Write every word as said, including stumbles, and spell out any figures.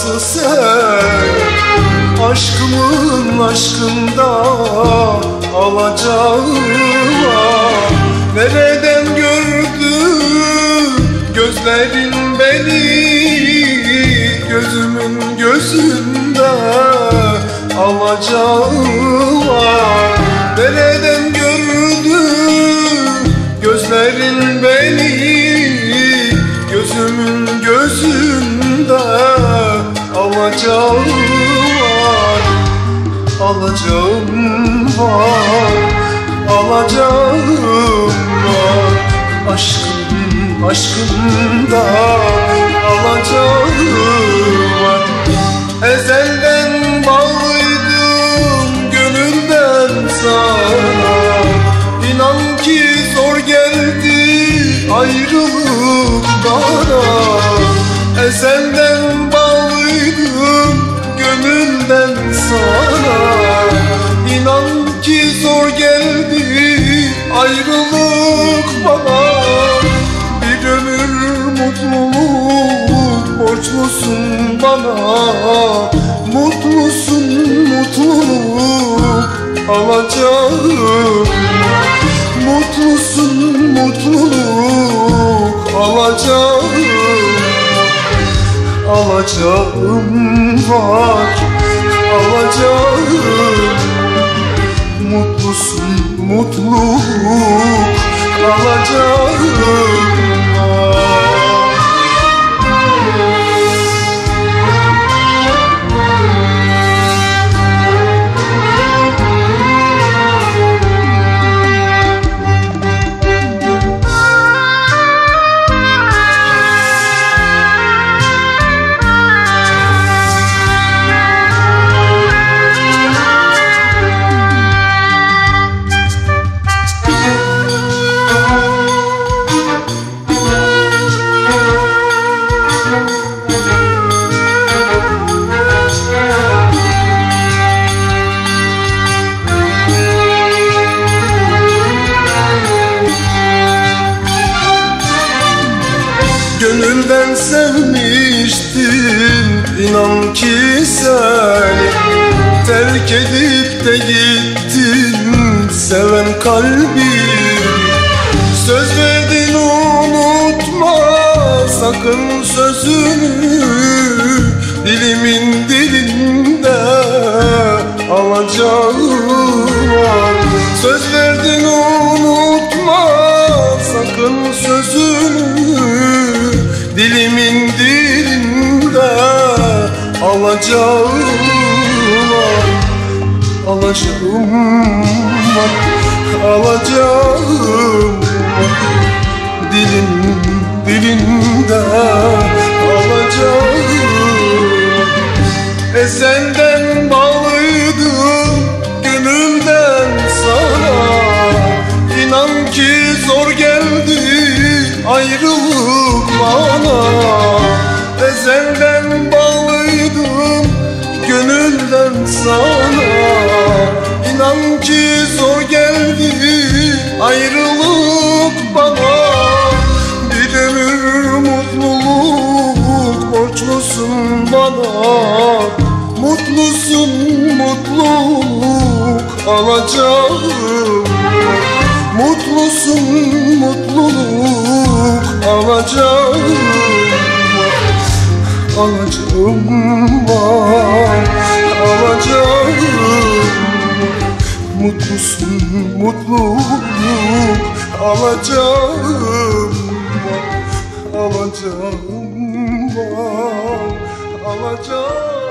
nasıl sen? Aşkımın aşkında alacağım var. Nereden gördün gözlerin beni? Gözümün gözünde alacağım var. Nereden gördün gözlerin beni? Gözümün gözünde alacağım var. Alacağım var, alacağım var. Aşkım, aşkımda alacağım var. Ezelden bağlıydım gönülden sana. İnan ki zor geldi ayrılık bana. Ezelden bağlıydım gönülden sana. İnan ki zor geldi ayrılık bana. Bir ömür mutluluk borçlusun bana. Mutlusun, mutluluk alacağım. Mutlusun, mutluluk alacağım. Alacağım var, alacağım. Mutlusun, mutluluk alacağım var. Gönülden sevmiştim, inan ki seni. Terk edip de gittin seven kalbimi. Söz verdin unutma sakın sözünü. Dilimin dilinde alacağım var. Söz verdin unutma sakın sözünü. Dilimin dilinde alacağım var. Alacağım var, alacağım var. Dilimin dilinde alacağım. Ezelden bağlıydım gönülden sana. İnan ki zor geldi ayrılık bana. Ezelden bağlıydım gönülden sana. İnan ki zor geldi ayrılık bana. Bir ömür mutluluk borçlusun bana. Mutlusun, mutluluk alacağım. Mutlusun, mutluluk alacağım. Alacağım var, alacağım. Mutlusun, mutluluk alacağım. Alacağım var, alacağım.